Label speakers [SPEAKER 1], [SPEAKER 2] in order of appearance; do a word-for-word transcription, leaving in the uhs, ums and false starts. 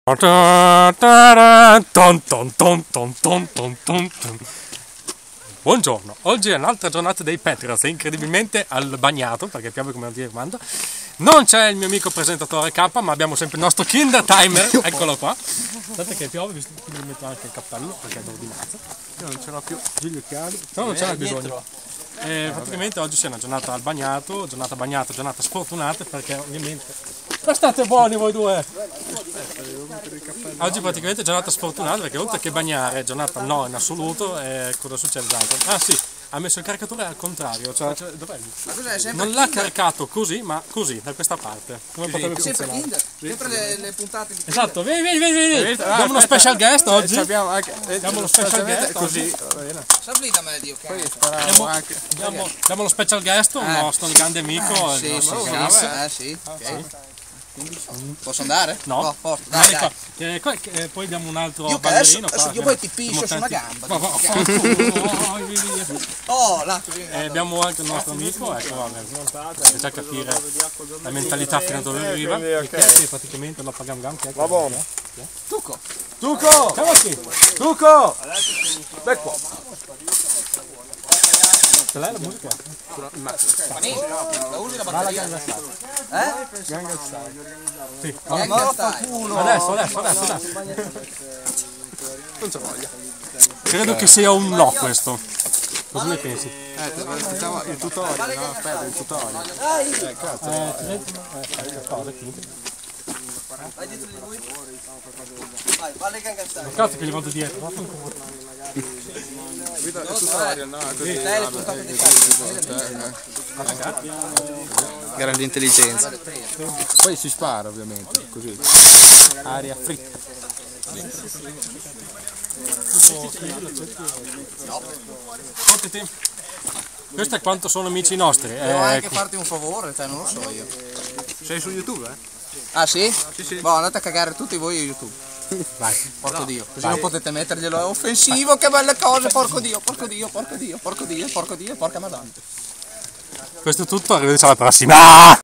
[SPEAKER 1] Buongiorno, oggi è un'altra giornata dei Petras, incredibilmente al bagnato, perché piove come non dire quando. Non c'è il mio amico presentatore K, ma abbiamo sempre il nostro Kinder Timer, eccolo qua. Guardate che piove, visto che mi metto anche il cappello, perché è d'ordinanza.
[SPEAKER 2] Io non ce l'ho più, Giulio Chiari.
[SPEAKER 1] No, non ce n'è bisogno. E praticamente oggi c'è una giornata al bagnato, giornata bagnata, giornata sfortunata, perché ovviamente... Ma state buoni voi due! Oggi praticamente è giornata sfortunata perché oltre che bagnare, giornata no in assoluto, e cosa succede d'altro? Ah sì, ha messo il caricatore al contrario, cioè, cioè dov'è? Non l'ha caricato così, ma così, da questa parte. Come potrebbe
[SPEAKER 3] sempre
[SPEAKER 1] funzionare?
[SPEAKER 3] Kinder, sempre le, le puntate di Kinder.
[SPEAKER 1] Esatto, vieni, vieni, vieni, vieni. Abbiamo uno special guest oggi.
[SPEAKER 2] Abbiamo anche
[SPEAKER 1] Abbiamo lo special guest
[SPEAKER 2] così.
[SPEAKER 3] Saplita medio,
[SPEAKER 2] Poi
[SPEAKER 3] ok.
[SPEAKER 2] sparavo
[SPEAKER 1] Abbiamo,
[SPEAKER 2] anche.
[SPEAKER 1] abbiamo, abbiamo lo special guest, un nostro grande amico. il
[SPEAKER 3] Sì, sì,
[SPEAKER 1] nostro
[SPEAKER 3] sì,
[SPEAKER 1] Ulisse.
[SPEAKER 3] eh, sì, ok. Posso andare?
[SPEAKER 1] No,
[SPEAKER 3] No, forza,
[SPEAKER 1] dai,
[SPEAKER 3] dai,
[SPEAKER 1] dai.
[SPEAKER 3] dai.
[SPEAKER 1] Eh, qua- eh, poi abbiamo un altro
[SPEAKER 3] Io che adesso,
[SPEAKER 1] ballerino
[SPEAKER 3] adesso
[SPEAKER 1] qua,
[SPEAKER 3] io
[SPEAKER 1] che
[SPEAKER 3] poi ti
[SPEAKER 1] siamo
[SPEAKER 3] piscio su una
[SPEAKER 1] tanti-
[SPEAKER 3] gamba.
[SPEAKER 1] Ma va- fa- via.
[SPEAKER 3] Oh, là, così.
[SPEAKER 1] Eh, abbiamo anche il nostro amico, ecco, vabbè, per già capire la mentalità fino a dove arriva, e che è praticamente lo paghiamo anche.
[SPEAKER 2] Va buono.
[SPEAKER 3] Tucco.
[SPEAKER 2] Tuco!
[SPEAKER 1] Siamo qui.
[SPEAKER 2] Tuco! Dai qua.
[SPEAKER 1] Ce l'hai la musica?
[SPEAKER 3] Panini, la usi la
[SPEAKER 1] Va la
[SPEAKER 3] batteria?
[SPEAKER 1] Gangnam Style.
[SPEAKER 3] Eh?
[SPEAKER 1] Gangnam Style. Sì.
[SPEAKER 3] Eh,
[SPEAKER 2] No,
[SPEAKER 3] che
[SPEAKER 2] fa
[SPEAKER 3] stai?
[SPEAKER 2] culo.
[SPEAKER 1] Adesso, adesso, adesso, adesso.
[SPEAKER 2] Non c'ho voglia.
[SPEAKER 1] Credo che sia un no questo. Cosa ne pensi?
[SPEAKER 2] Eh, ti aspettavo il tutorial, no? Aspetta, il tutorial. Eh, cazzo.
[SPEAKER 1] Eh, ti senti? Eh, fai cosa, quindi.
[SPEAKER 3] Vai dietro di lui. Vai, vai Gangnam Style.
[SPEAKER 1] Cazzo che gli vado dietro, vaffanculo.
[SPEAKER 2] Guida il tutorial, no? Così.
[SPEAKER 3] Lei le puntate di
[SPEAKER 2] Grande intelligenza. Poi si spara ovviamente, così.
[SPEAKER 1] Aria fritta. Sentiti. Questo è quanto sono amici nostri.
[SPEAKER 3] Devo
[SPEAKER 1] Eh,
[SPEAKER 3] anche farti un favore, cioè non lo so io.
[SPEAKER 2] Sei su YouTube, eh?
[SPEAKER 3] Ah sì?
[SPEAKER 2] Sì, sì.
[SPEAKER 3] Boh, andate a cagare tutti voi a YouTube.
[SPEAKER 1] vai.
[SPEAKER 3] Porco Dio, così non potete metterglielo, è offensivo, che belle cose, porco Dio, porco Dio, porco Dio, porco Dio, porco Dio, porca madonna.
[SPEAKER 1] Questo è tutto, arrivederci alla prossima.